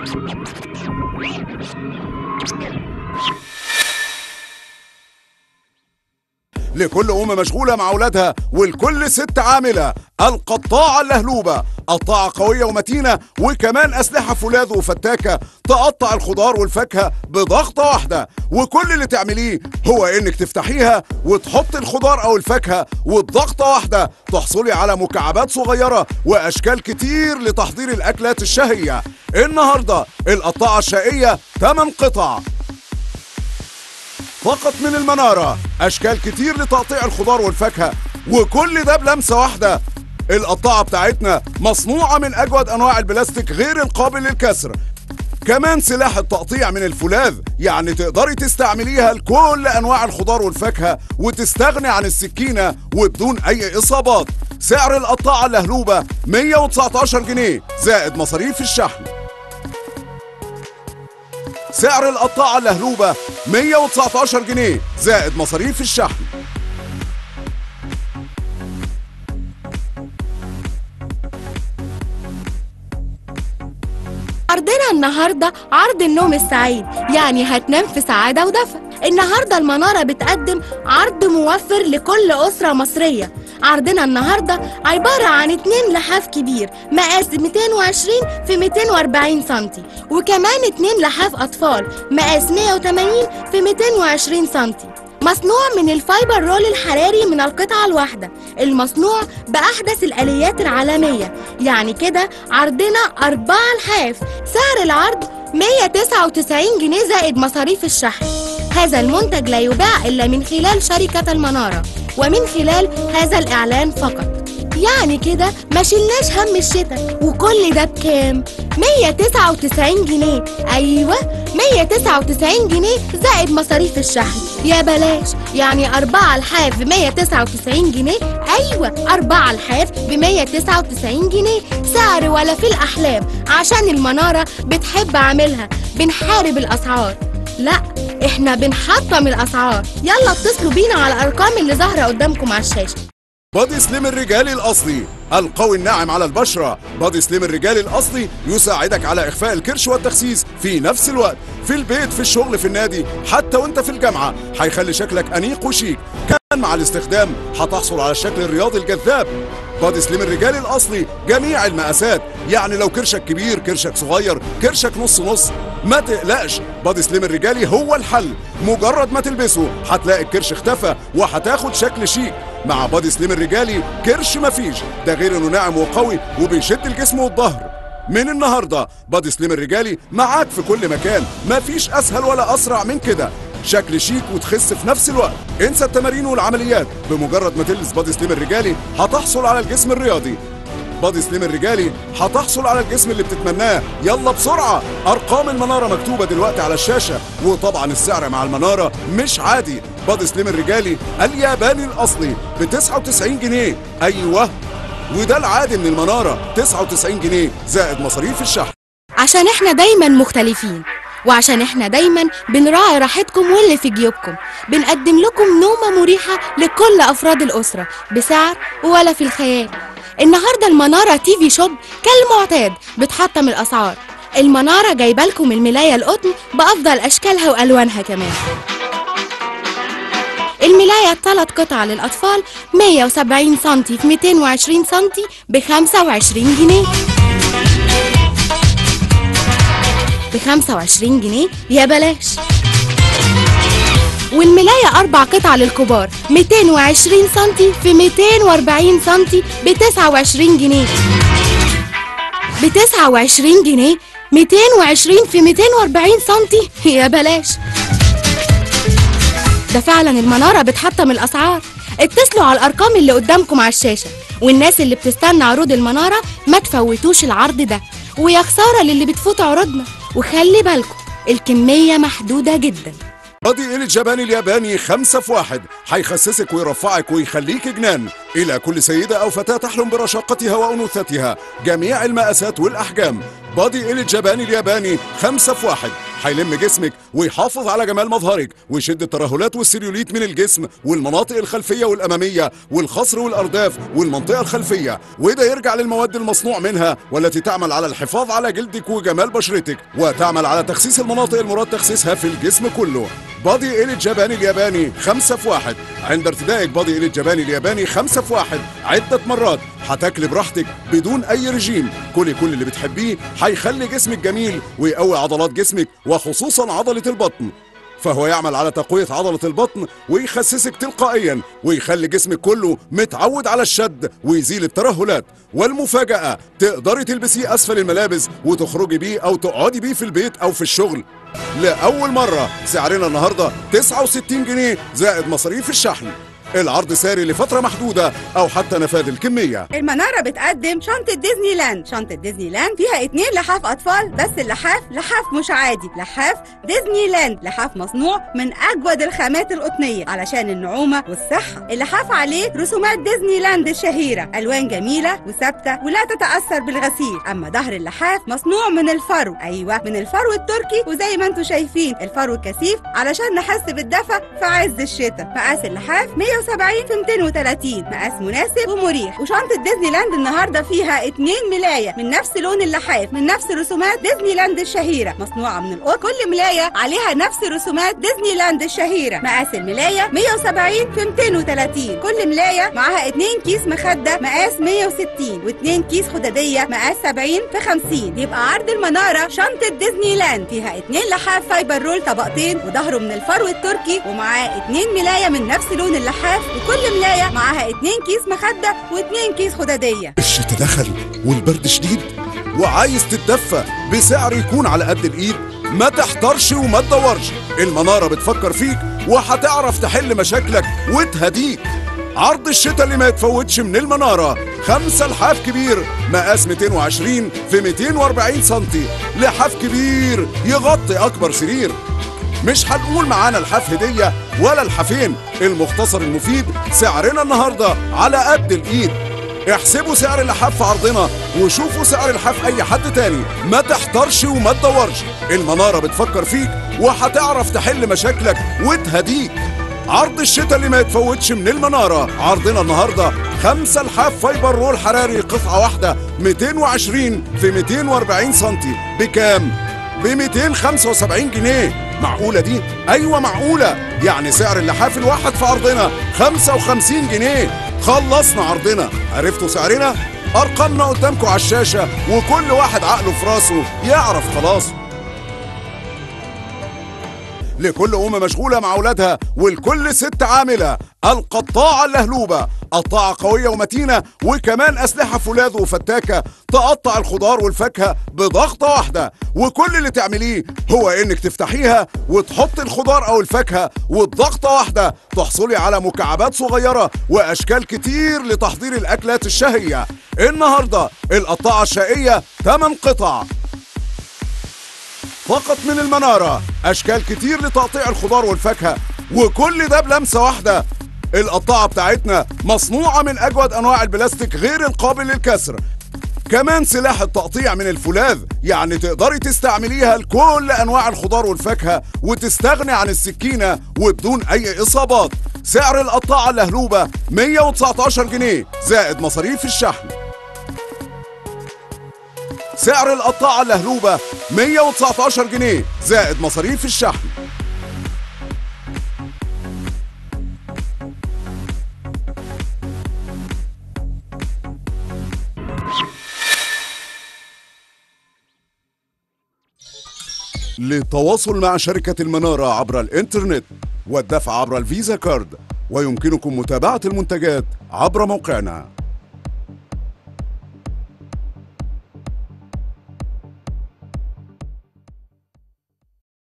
لكل أم مشغولة مع أولادها ولكل ست عاملة القطاعة اللهلوبة، قطاعة قوية ومتينة وكمان أسلحة فولاذ وفتاكة تقطع الخضار والفاكهة بضغطة واحدة، وكل اللي تعمليه هو إنك تفتحيها وتحط الخضار أو الفاكهة وبضغطة واحدة تحصلي على مكعبات صغيرة وأشكال كتير لتحضير الأكلات الشهية. النهاردة القطاعة الشقية 8 قطع فقط من المنارة، أشكال كتير لتقطيع الخضار والفاكهة، وكل ده بلمسة واحدة. القطاعة بتاعتنا مصنوعة من أجود أنواع البلاستيك غير القابل للكسر، كمان سلاح التقطيع من الفولاذ، يعني تقدري تستعمليها لكل أنواع الخضار والفاكهة وتستغني عن السكينة وبدون أي إصابات. سعر القطاعة اللهلوبة 119 جنيه زائد مصاريف الشحن. سعر القطاعة اللهلوبة 119 جنيه زائد مصاريف الشحن. عرضنا النهاردة عرض النوم السعيد، يعني هتنام في سعادة ودفء. النهاردة المنارة بتقدم عرض موفر لكل أسرة مصرية. عرضنا النهاردة عبارة عن 2 لحاف كبير مقاس 220 في 240 سنتي، وكمان 2 لحاف أطفال مقاس 180 في 220 سنتي، مصنوع من الفايبر رول الحراري من القطعة الواحدة، المصنوع بأحدث الآليات العالمية. يعني كده عرضنا 4 لحاف. سعر العرض 199 جنيه زائد مصاريف الشحن. هذا المنتج لا يباع إلا من خلال شركة المنارة ومن خلال هذا الإعلان فقط. يعني كده ما شلناش هم الشتاء، وكل ده بكام؟ 199 جنيه. أيوة 199 جنيه زائد مصاريف الشحن. يا بلاش، يعني 4 لحاف ب 199 جنيه. أيوة 4 لحاف ب 199 جنيه. سعر ولا في الأحلام، عشان المنارة بتحب عاملها بنحارب الأسعار، لا احنا بنحطم الأسعار. يلا اتصلوا بينا على الأرقام اللي ظاهرة قدامكم على الشاشة. بادي سليم الرجالي الأصلي القوي الناعم على البشرة. بادي سليم الرجالي الأصلي يساعدك على إخفاء الكرش والتخسيس في نفس الوقت، في البيت، في الشغل، في النادي، حتى وانت في الجامعة. هيخلي شكلك أنيق وشيك، كمان مع الاستخدام هتحصل على الشكل الرياضي الجذاب. بادي سليم الرجالي الأصلي جميع المقاسات، يعني لو كرشك كبير، كرشك صغير، كرشك نص نص، ما تقلقش، بادي سليم الرجالي هو الحل. مجرد ما تلبسه هتلاقي الكرش اختفى وهتاخد شكل شيك. مع بادي سليم الرجالي كرش مفيش، ده غير انه ناعم وقوي وبيشد الجسم والظهر. من النهارده بادي سليم الرجالي معاك في كل مكان، مفيش اسهل ولا اسرع من كده. شكل شيك وتخس في نفس الوقت. انسى التمارين والعمليات، بمجرد ما تلبس بادي سليم الرجالي هتحصل على الجسم الرياضي. بادي سليم الرجالي هتحصل على الجسم اللي بتتمناه. يلا بسرعة، أرقام المنارة مكتوبة دلوقتي على الشاشة، وطبعا السعر مع المنارة مش عادي. بادي سليم الرجالي الياباني الأصلي ب 99 جنيه. أيوه، وده العادي من المنارة 99 جنيه زائد مصاريف الشحن. عشان احنا دايما مختلفين، وعشان احنا دايما بنراعي راحتكم واللي في جيوبكم، بنقدم لكم نومة مريحة لكل أفراد الأسرة بسعر ولا في الخيال. النهاردة المنارة تي في شوب كالمعتاد بتحطم الأسعار. المنارة جايبه لكم الملاية القطن بأفضل أشكالها وألوانها كمان. الملاية 3 قطع للأطفال 170 سنتي في 220 سنتي ب 25 جنيه. ب 25 جنيه يا بلاش. والملاية 4 قطع للكبار 220 سنتي في 240 سنتي ب 29 جنيه. ب 29 جنيه 220 في 240 سنتي يا بلاش. ده فعلا المنارة بتحطم الأسعار. اتصلوا على الأرقام اللي قدامكم على الشاشة، والناس اللي بتستنى عروض المنارة ما تفوتوش العرض ده، ويا خسارة للي بتفوت عروضنا. وخلي بالكم الكمية محدودة جدا. بادي الجباني الياباني 5 في 1 هيخسسك ويرفعك ويخليك جنان. إلى كل سيدة أو فتاة تحلم برشاقتها وأنوثتها، جميع المقاسات والأحجام. بادي الجباني الياباني 5 في 1 هيلم جسمك ويحافظ على جمال مظهرك ويشد الترهلات والسيليوليت من الجسم والمناطق الخلفية والأمامية والخصر والأرداف والمنطقة الخلفية، وده يرجع للمواد المصنوع منها والتي تعمل على الحفاظ على جلدك وجمال بشرتك، وتعمل على تخسيس المناطق المراد تخسيسها في الجسم كله. بادي إيليت جاباني الياباني 5 في 1. عند ارتدائك بادي إيليت جاباني الياباني 5 في 1 عدة مرات هتاكلي براحتك بدون أي رجيم. كل اللي بتحبيه هيخلي جسمك جميل ويقوي عضلات جسمك وخصوصا عضلة البطن، فهو يعمل على تقوية عضلة البطن ويخسسك تلقائيا ويخلي جسمك كله متعود على الشد ويزيل الترهلات. والمفاجأة تقدري تلبسيه أسفل الملابس وتخرجي بيه أو تقعدي بيه في البيت أو في الشغل. لأول مرة سعرنا النهاردة 69 جنيه زائد مصاريف الشحن. العرض ساري لفترة محدودة أو حتى نفاذ الكمية. المنارة بتقدم شنطة ديزني لاند. شنطة ديزني لاند فيها 2 لحاف أطفال، بس اللحاف مش عادي، لحاف ديزني لاند، لحاف مصنوع من أجود الخامات القطنية علشان النعومة والصحة. اللحاف عليه رسومات ديزني لاند الشهيرة، ألوان جميلة وثابتة ولا تتأثر بالغسيل. أما ظهر اللحاف مصنوع من الفرو، أيوة من الفرو التركي، وزي ما انتم شايفين الفرو الكثيف علشان نحس بالدفى في عز الشتاء. مقاس اللحاف 170 في 230، مقاس مناسب ومريح. وشنطة ديزني لاند النهارده فيها 2 ملاية من نفس لون اللحاف من نفس رسومات ديزني لاند الشهيرة، مصنوعة من القط. كل ملاية عليها نفس رسومات ديزني لاند الشهيرة. مقاس الملاية 170 في 230، كل ملاية معاها 2 كيس مخدة مقاس 160 و2 كيس خدادية مقاس 70 في 50. يبقى عرض المنارة شنطة ديزني لاند فيها 2 لحاف فايبر رول طبقتين وظهره من الفرو التركي، ومعاه 2 ملاية من نفس لون اللحاف، وكل ملاية معاها 2 كيس مخدة و2 كيس خدادية. الشتاء دخل والبرد شديد وعايز تتدفى بسعر يكون على قد الإيد، ما تحترش وما تدورش، المنارة بتفكر فيك وهتعرف تحل مشاكلك وتهديك. عرض الشتاء اللي ما يتفوتش من المنارة، 5 لحاف كبير مقاس 220 في 240 سنتي، لحاف كبير يغطي أكبر سرير. مش هنقول معانا لحاف هدية ولا لحافين، المختصر المفيد سعرنا النهاردة على قد الإيد. احسبوا سعر اللحاف في عرضنا وشوفوا سعر لحاف أي حد تاني، ما تحترش وما تدورش، المنارة بتفكر فيك وهتعرف تحل مشاكلك وتهديك. عرض الشتاء اللي ما يتفوتش من المنارة، عرضنا النهاردة 5 لحاف فايبر رول حراري قطعة واحدة 220 في 240 سنتي بكام؟ ب 275 جنيه. معقولة دي؟ أيوة معقولة، يعني سعر اللحاف الواحد في عرضنا 55 جنيه. خلصنا عرضنا، عرفتوا سعرنا؟ أرقامنا قدامكم على الشاشة وكل واحد عقله في راسه يعرف خلاص. لكل أم مشغولة مع أولادها ولكل ست عاملة، القطاعة اللهلوبة، قطاعة قوية ومتينة وكمان أسلحة فولاذ وفتاكة تقطع الخضار والفاكهة بضغطة واحدة، وكل اللي تعمليه هو إنك تفتحيها وتحط الخضار أو الفاكهة وبضغطة واحدة تحصلي على مكعبات صغيرة وأشكال كتير لتحضير الأكلات الشهية. النهاردة القطاعة الشقية 8 قطع فقط من المنارة، أشكال كتير لتقطيع الخضار والفاكهة وكل ده بلمسة واحدة. القطاعة بتاعتنا مصنوعة من أجود أنواع البلاستيك غير القابل للكسر، كمان سلاح التقطيع من الفولاذ، يعني تقدري تستعمليها لكل أنواع الخضار والفاكهة وتستغني عن السكينة وبدون أي إصابات. سعر القطاعة اللهلوبة 119 جنيه زائد مصاريف الشحن. سعر القطاعة اللهلوبة 119 جنيه زائد مصاريف الشحن. للتواصل مع شركة المنارة عبر الإنترنت والدفع عبر الفيزا كارد، ويمكنكم متابعة المنتجات عبر موقعنا.